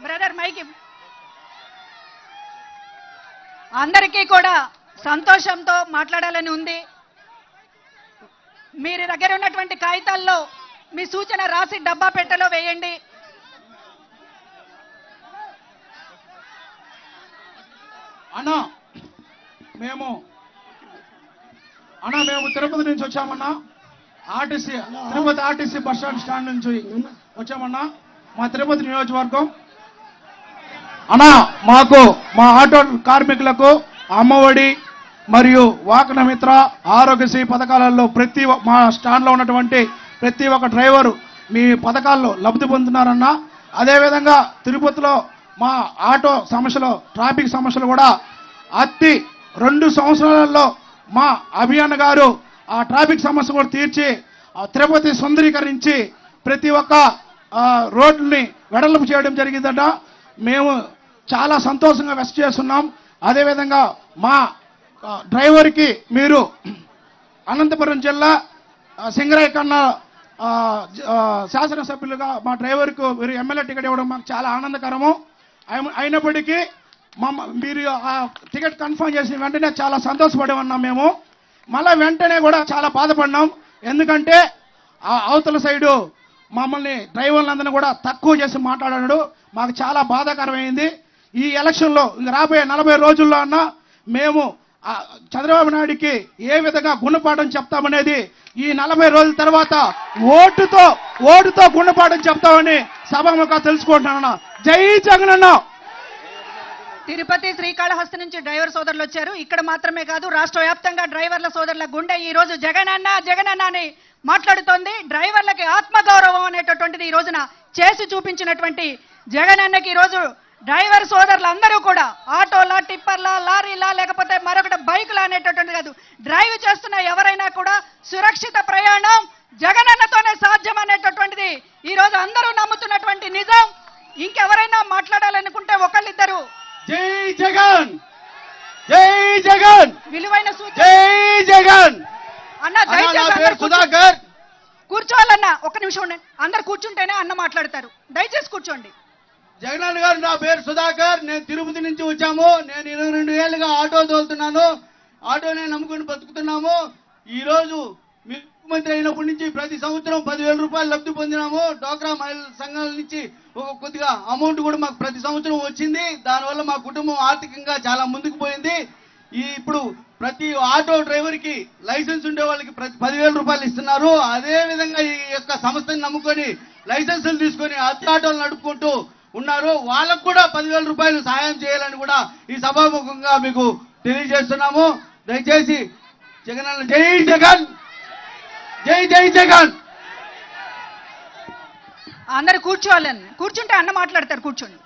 Brother mic అందరికీ కూడా సంతోషంతో మాట్లాడాలని ఉంది. మీరు దగ్గర ఉన్నటువంటి కాగితాల్లో మీ సూచన రాసి డబ్బా పెట్టెలో వేయండి. అన్నా మేము తిరుపతి నుంచి వచ్చామన్నా. తిరుపతి ఆర్టీసీ బస్ స్టాండ్ నుంచి వచ్చామన్నా. మా తిరుపతి నియోజకవర్గం అన్నా. మాకు మా ఆటో కార్మికులకు అమ్మఒడి మరియు వాహన మిత్ర ఆరోగ్యశ్రీ పథకాలలో మా స్టాండ్లో ఉన్నటువంటి ప్రతి ఒక్క డ్రైవరు మీ పథకాల్లో లబ్ధి పొందుతున్నారన్నా. అదేవిధంగా తిరుపతిలో మా ఆటో సమస్యలు, ట్రాఫిక్ సమస్యలు కూడా 2 సంవత్సరాలలో మా అభియాన్ గారు ఆ ట్రాఫిక్ సమస్య కూడా తీర్చి తిరుపతి సుందరీకరించి ప్రతి ఒక్క రోడ్లని వెడల్పు చేయడం జరిగిందట. మేము చాలా సంతోషంగా వ్యక్తం చేస్తున్నాం. అదేవిధంగా మా డ్రైవర్కి మీరు అనంతపురం జిల్లా సింగరయ్య కన్నా శాసనసభ్యులుగా మా డ్రైవర్కు మీరు ఎమ్మెల్యే టికెట్ ఇవ్వడం మాకు చాలా ఆనందకరము. అయినప్పటికీ మీరు ఆ టికెట్ కన్ఫర్మ్ చేసిన వెంటనే చాలా సంతోషపడి ఉన్నాం. మేము మళ్ళీ వెంటనే కూడా చాలా బాధపడినాం. ఎందుకంటే అవతల సైడు మమ్మల్ని డ్రైవర్లందరినీ కూడా తక్కువ చేసి మాట్లాడాడు. మాకు చాలా బాధాకరమైంది. ఈ ఎలక్షన్లో రాబోయే 40 రోజుల్లో అన్నా మేము చంద్రబాబు నాయుడికి ఏ విధంగా గుణపాఠం చెప్తామనేది ఈ 40 రోజుల తర్వాత ఓటుతో గుణపాఠం చెప్తామని సభాముఖంగా తెలుసుకుంటున్నాను. జై జగన్ అన్న. తిరుపతి శ్రీకాళహస్తి నుంచి డ్రైవర్ సోదరులు వచ్చారు. ఇక్కడ మాత్రమే కాదు, రాష్ట్ర వ్యాప్తంగా డ్రైవర్ల సోదరుల గుండె ఈ రోజు జగనన్న జగనన్న అని మాట్లాడుతోంది. డ్రైవర్లకి ఆత్మగౌరవం అనేటటువంటిది ఈ రోజున చేసి చూపించినటువంటి జగనన్నకి ఈ రోజు డ్రైవర్ సోదరులు అందరూ కూడా ఆటోలా, టిప్పర్లా, లారీలా, లేకపోతే మరొకటి బైకులా అనేటటువంటి కాదు, డ్రైవ్ చేస్తున్న ఎవరైనా కూడా సురక్షిత ప్రయాణం జగనన్నతోనే సాధ్యం అనేటటువంటిది ఈ రోజు అందరూ నమ్ముతున్నటువంటి నిజం. ఇంకెవరైనా మాట్లాడాలనుకుంటే ఒకళ్ళిద్దరు జై జగన్, జై జగన్, విలువైన సూచన. జై జగన్ అన్న దయచేసి సుధాకర్ కూర్చోవాలన్నా. ఒక్క నిమిషం ఉండండి. అందరు కూర్చుంటేనే అన్న మాట్లాడతారు. దయచేసి కూర్చోండి. జగన్ గారు, నా పేరు సుధాకర్. నేను తిరుపతి నుంచి వచ్చాము. నేను 22 ఏళ్ళుగా ఆటో తోలుతున్నాను. ఆటోనే నమ్ముకుని బతుకుతున్నాము. ఈ రోజు ముఖ్యమంత్రి అయినప్పటి నుంచి ప్రతి సంవత్సరం 10,000 రూపాయలు లబ్ధి పొందినాము. డోక్రా మహిళా సంఘాల నుంచి కొద్దిగా అమౌంట్ కూడా మాకు ప్రతి సంవత్సరం వచ్చింది. దానివల్ల మా కుటుంబం ఆర్థికంగా చాలా ముందుకు పోయింది. ఇప్పుడు ప్రతి ఆటో డ్రైవర్ కి లైసెన్స్ ఉండే వాళ్ళకి ప్రతి 10,000 రూపాయలు ఇస్తున్నారు. అదే విధంగా ఈ యొక్క సంస్థని నమ్ముకొని లైసెన్సులు తీసుకొని అద్దె ఆటోలు నడుపుకుంటూ ఉన్నారు. వాళ్ళకు కూడా 10,000 రూపాయలు సహాయం చేయాలని కూడా ఈ సభాముఖంగా మీకు తెలియజేస్తున్నాము. దయచేసి జగన్ అన్న, జై జగన్, జై జై జగన్. అందరు కూర్చోవాలని. కూర్చుంటే అన్న మాట్లాడతారు. కూర్చోండి.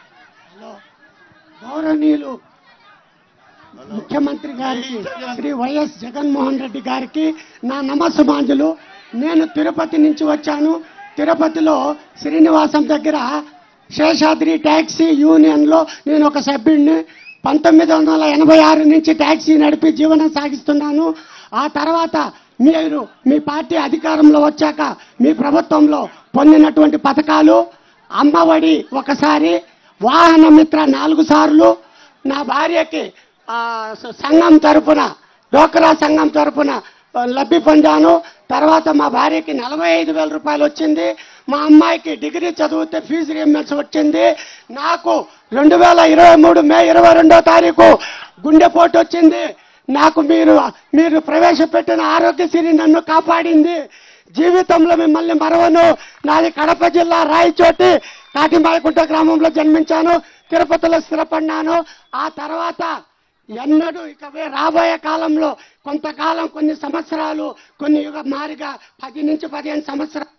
గౌరవనీయులు ముఖ్యమంత్రి గారికి శ్రీ వైఎస్ జగన్మోహన్ రెడ్డి గారికి నా నమస్సుమాంజలు. నేను తిరుపతి నుంచి వచ్చాను. తిరుపతిలో శ్రీనివాసం దగ్గర శేషాద్రి ట్యాక్సీ యూనియన్లో నేను ఒక సభ్యుడిని. 1986 నుంచి ట్యాక్సీ నడిపి జీవనం సాగిస్తున్నాను. ఆ తర్వాత మీరు మీ పార్టీ అధికారంలో వచ్చాక మీ ప్రభుత్వంలో పొందినటువంటి పథకాలు, అమ్మఒడి ఒకసారి, వాహన మిత్ర 4 సార్లు, నా భార్యకి సంఘం తరఫున, డోక్రా సంఘం తరఫున లబ్ధి పొందాను. తర్వాత మా భార్యకి 45,000 రూపాయలు వచ్చింది. మా అమ్మాయికి డిగ్రీ చదివితే ఫీజు రీయింబర్స్ వచ్చింది. నాకు 2023 మే 22వ తారీఖు గుండెపోటు వచ్చింది. నాకు మీరు ప్రవేశపెట్టిన ఆరోగ్యశ్రీ నన్ను కాపాడింది. జీవితంలో మిమ్మల్ని మరవను. నాది కడప జిల్లా రాయచోటి కాటిమాయకుంట గ్రామంలో జన్మించాను. తిరుపతిలో స్థిరపడినాను. ఆ తర్వాత ఎన్నడూ ఇక రాబోయే కాలంలో కొంతకాలం, కొన్ని సంవత్సరాలు, కొన్ని మారిగా 10 నుంచి 15 సంవత్సరాలు.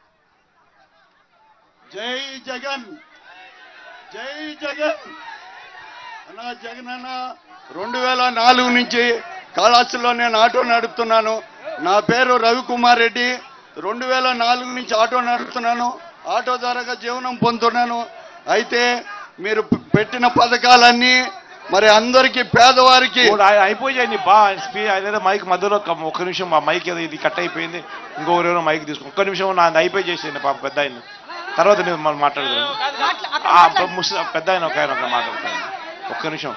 జై జగన్, జై జగన్ అన్న. జగన్ అన్న, 2004 నుంచి కాళహస్తిలో నేను ఆటో నడుపుతున్నాను. నా పేరు రవికుమార్ రెడ్డి. 2004 నుంచి ఆటో నడుపుతున్నాను. ఆటో ద్వారా జీవనం పొందుతున్నాను. అయితే మీరు పెట్టిన పథకాలన్నీ మరి అందరికీ, పేదవారికి అయిపోయాయి. అదేదో మైక్ మధ్యలో ఒక్క నిమిషం, మా మైక్ ఏదో ఇది కట్ అయిపోయింది. ఇంకొకరు మైక్ తీసుకో. ఒక్క నిమిషం నా అయిపోయి చేసేయండి పాప పెద్ద ఆయన. తర్వాత నేను మనం మాట్లాడదాం. పెద్ద ఆయన ఒక మాట్లాడతాను. ఒక్క నిమిషం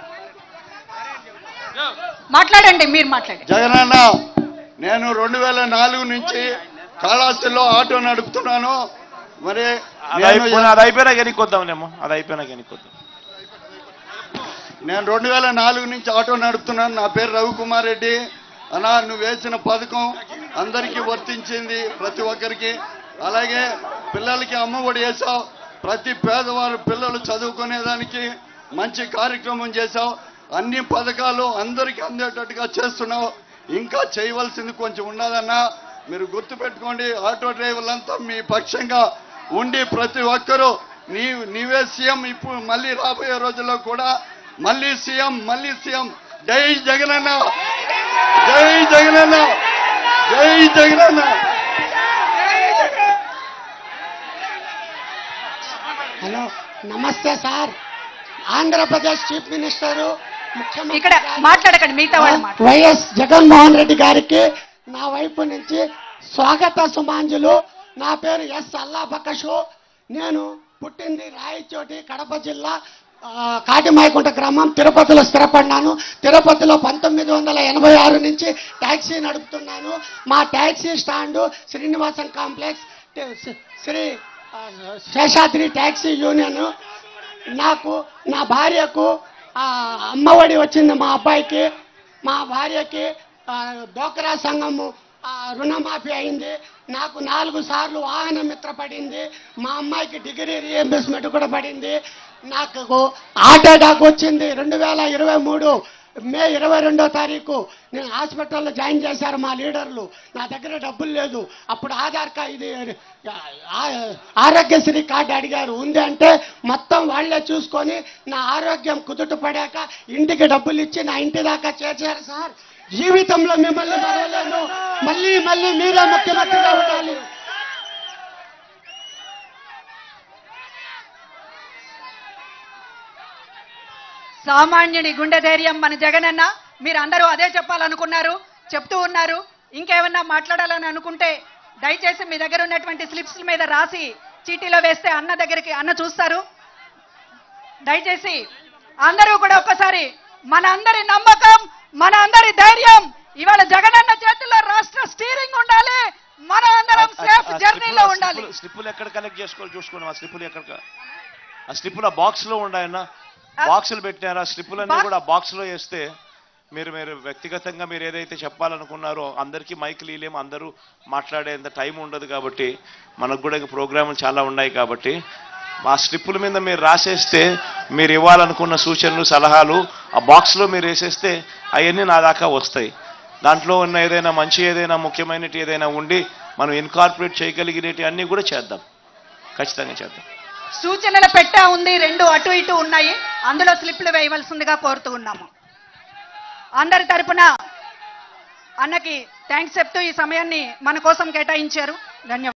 మాట్లాడండి, మీరు మాట్లాడండి. జగనన్న, నేను 2004 నుంచి కాళహస్తిలో ఆటో నడుపుతున్నాను. మరి అది అయిపోయినాక ఎన్నికొద్దాంలేమో, అది అయిపోయినాక ఎన్నికొద్దాం. నేను 2004 నుంచి ఆటో నడుపుతున్నాను. నా పేరు రవికుమార్ రెడ్డి. అన్నా, నువ్వు వేసిన పథకం అందరికీ వర్తించింది, ప్రతి ఒక్కరికి. అలాగే పిల్లలకి అమ్మఒడి వేసావు, ప్రతి పేదవారు పిల్లలు చదువుకునేదానికి మంచి కార్యక్రమం చేశావు. అన్ని పథకాలు అందరికీ అందేటట్టుగా చేస్తున్నావు. ఇంకా చేయవలసింది కొంచెం ఉన్నదన్నా. మీరు గుర్తుపెట్టుకోండి, ఆటో డ్రైవర్లంతా మీ పక్షంగా ఉండి ప్రతి ఒక్కరూ నీవే సీఎం. ఇప్పుడు మళ్ళీ రాబోయే రోజుల్లో కూడా మళ్ళీ సీఎం. జై జగనన్న, జై జగనన్న, జై జగనన్న. హలో, నమస్తే సార్. ఆంధ్రప్రదేశ్ చీఫ్ మినిస్టరు ఇక్కడ మాట్లాడకండి, మిగతా వాళ్ళు మాట్లాడండి. వైఎస్ జగన్మోహన్ రెడ్డి గారికి నా వైపు నుంచి స్వాగత సుమాంజులు. నా పేరు ఎస్ అల్లాబకషు. నేను పుట్టింది రాయచోటి, కడప జిల్లా, కాటిమాయకుంట గ్రామం. తిరుపతిలో స్థిరపడినాను. తిరుపతిలో 1986 నుంచి ట్యాక్సీ నడుపుతున్నాను. మా taxi stand Srinivasan complex, Sri Seshadri taxi union. నాకు, నా భార్యకు అమ్మఒడి వచ్చింది. మా అబ్బాయికి, మా భార్యకి డోక్రా సంఘము రుణమాఫీ అయింది. నాకు 4 సార్లు వాహన మిత్ర పడింది. మా అమ్మాయికి డిగ్రీ రీఎంబర్స్మెంట్ కూడా పడింది. నాకు హార్ట్ అటాక్ వచ్చింది 2023 మే 22వ తారీఖు. నేను హాస్పిటల్లో జాయిన్ చేశారు మా లీడర్లు. నా దగ్గర డబ్బులు లేదు. అప్పుడు ఆధార్ కార్డు, ఇది ఆరోగ్యశ్రీ కార్డు అడిగారు. ఉంది అంటే మొత్తం వాళ్లే చూసుకొని నా ఆరోగ్యం కుదుట పడాక ఇంటికి డబ్బులు ఇచ్చి నా ఇంటి దాకా చేర్చారు సార్. జీవితంలో మిమ్మల్ని మరవలేను. మళ్ళీ మీరే ముఖ్యమంత్రిగా ఉండాలి. సామాన్యుడి గుండె ధైర్యం మన జగనన్న. మీరు అందరూ అదే చెప్పాలనుకున్నారు, చెప్తూ ఉన్నారు. ఇంకేమన్నా మాట్లాడాలని అనుకుంటే దయచేసి మీ దగ్గర ఉన్నటువంటి స్లిప్స్ మీద రాసి చీటీలో వేస్తే అన్న దగ్గరికి అన్న చూస్తారు. దయచేసి అందరూ కూడా ఒక్కసారి, మన అందరి నమ్మకం, మన అందరి ధైర్యం ఇవాళ జగనన్న చేతుల్లో రాష్ట్ర స్టీరింగ్ ఉండాలి. మన అందరం సేఫ్ జర్నీలో ఉండాలి. స్లిప్పులు ఎక్కడ కలెక్ట్ చేసుకోవాలి చూసుకున్నాం. ఆ స్లిప్పులు ఎక్కడ, ఆ స్లిప్పులు ఆ బాక్స్ లో ఉన్నాయన్నా, బాక్సులు పెట్టినారు. ఆ స్లిప్పులన్నీ కూడా బాక్స్ లో వేస్తే మీరు వ్యక్తిగతంగా మీరు ఏదైతే చెప్పాలనుకున్నారో అందరికీ మైకులు ఇలేము, అందరూ మాట్లాడేంత టైం ఉండదు. కాబట్టి మనకు కూడా ప్రోగ్రాములు చాలా ఉన్నాయి. కాబట్టి ఆ స్లిప్పుల మీద మీరు రాసేస్తే మీరు ఇవ్వాలనుకున్న సూచనలు, సలహాలు ఆ బాక్స్లో మీరు వేసేస్తే అవన్నీ నా దాకా వస్తాయి. దాంట్లో ఉన్న ఏదైనా మంచి, ఏదైనా ముఖ్యమైనటి ఏదైనా ఉండి మనం ఇన్కార్పొరేట్ చేయగలిగినవి అన్నీ కూడా చేద్దాం, ఖచ్చితంగా చేద్దాం. సూచనల పెట్టా ఉంది, 2 అటు ఇటు ఉన్నాయి. అందులో స్లిప్లు వేయవలసిందిగా కోరుతూ ఉన్నాము. అందరి తరపున అన్నకి థ్యాంక్స్ చెప్తూ ఈ సమయాన్ని మన కోసం కేటాయించారు. ధన్యవాదాలు.